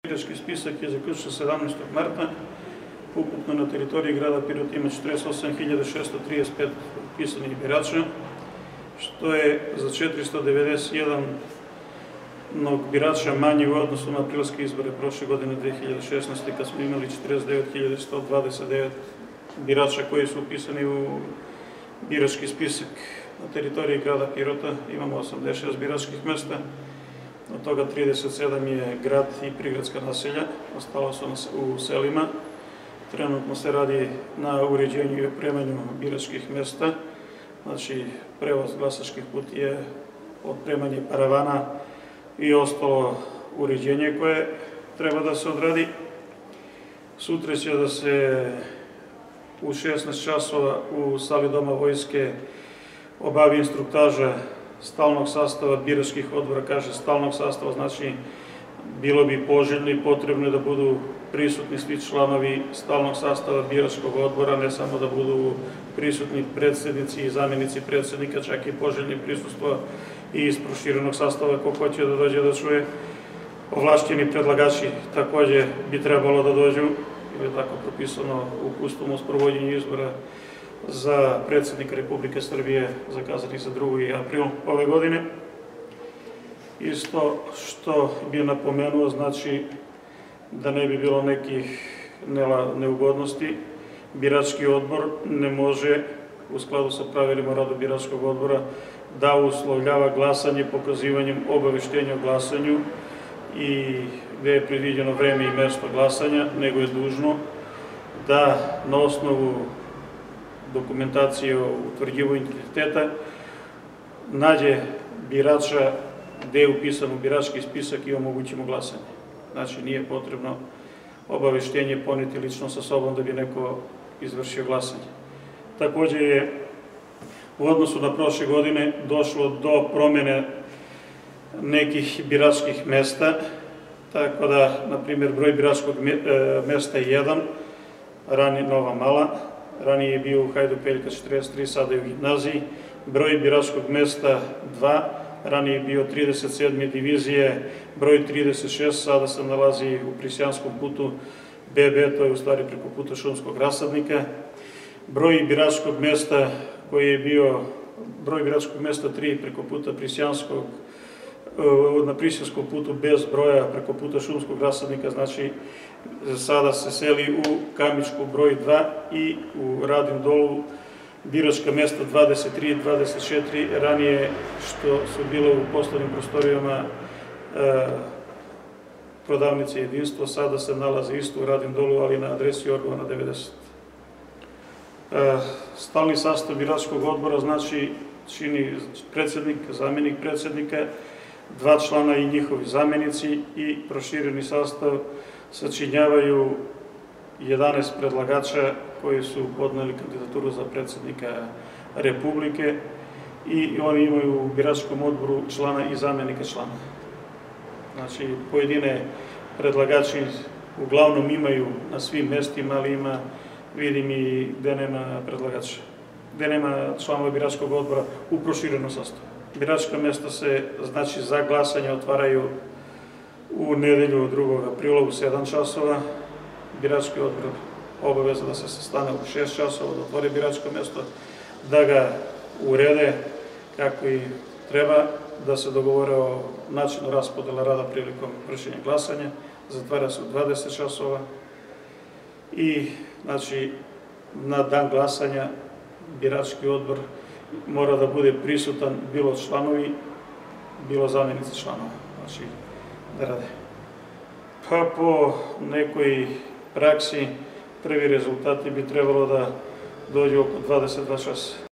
Birački spisak je zaključen 17. marta. Ukupno na teritoriji grada Pirota ima 48.635 upisanih birača, što je za 491 birača manje u odnosu na aprilske izbore prošle godine 2016. kad smo imali 49.129 birača koji su upisani u birački spisak. Na teritoriji grada Pirota imamo 86 biračkih mesta, od toga 37 je grad i prigradska naselja, ostalo su u selima. Trenutno se radi na uređenju i opremanju biračkih mesta, znači prevoz glasačkih kutija, opremanje paravana i ostalo uređenje koje treba da se odradi. Sutra će da se u 16 časova u sali Doma vojske obavi instruktaža stalnog sastava biračkih odbora. Kaže stalnog sastava, znači bilo bi poželjno i potrebno da budu prisutni svi članovi stalnog sastava biračkog odbora, ne samo da budu prisutni predsjednici i zamjenici predsjednika, čak i poželjni prisustvo i iz proširenog sastava ko hoće da dođe da čuje. Ovlašćeni predlagači takođe bi trebalo da dođu, ili je tako propisano uputstvom o sprovođenju izbora za predsjednika Republike Srbije zakazanih za 2. april ove godine. Isto što bi napomenuo, znači da ne bi bilo nekih neugodnosti, birački odbor ne može u skladu sa pravilima rada biračkog odbora da uslovljava glasanje pokazivanjem obaveštenja o glasanju i gde je predviđeno vreme i mesto glasanja, nego je dužno da na osnovu dokumentacije o utvrđivanju identiteta nađe birača gde je upisan u birački spisak i omogućimo glasanje. Znači nije potrebno obaveštenje poneti lično sa sobom da bi neko izvršio glasanje. Takođe je u odnosu na prošle godine došlo do promene nekih biračkih mesta, tako da, na primjer, broj biračkog mesta je 1, ranije Nova Mala, ranije je bio u Hajdupeljka 43, sada je u gimnaziji, broj biračkog mesta 2, ranije je bio 37. divizije, broj 36, sada se nalazi u Prisjanskom putu BB, to je u stvari preko puta Šumskog rasadnika. Broj biračkog mesta koji je bio, broj biračkog mesta 3 preko puta Prisjanskog, na Prisjanskom putu bez broja preko puta Šumskog rasadnika, znači sada se seli u Kamičku broj 2 i u Radim Dolu biračka mesta 23 i 24, ranije što su bile u poslovnim prostorijama prodavnice Jedinstvo, sada se nalaze isto u Radim Dolu, ali na adresi Orgovana 90. Stalni sastav biračkog odbora znači čini predsjednik, zamjenik predsjednika, 2 člana i njihovi zamjenici i prošireni sastav sačinjavaju 11 predlagača koji su podneli kandidaturu za predsjednika Republike i oni imaju u biračkom odboru člana i zamjenika člana. Znači, pojedine predlagači uglavnom imaju na svim mestima, ali ima, vidim i gde nema predlagača, gde nema članova biračkog odbora u proširenom sastavu. Biračka mesta se, znači, za glasanje otvaraju u nedelju 2. aprila u 7 časova. Birački odbor obaveza da se sastane u 6 časova, da otvori biračko mesto, da ga urede kako i treba, da se dogovore o načinu raspodela rada prilikom vršenja glasanja, zatvara se u 20 časova i, znači, na dan glasanja birački odbor mora da bude prisutan bilo članovi, bilo zamjenici članova, znači da rade. Pa po nekoj praksi prvi rezultati bi trebalo da dođu oko 22 časa.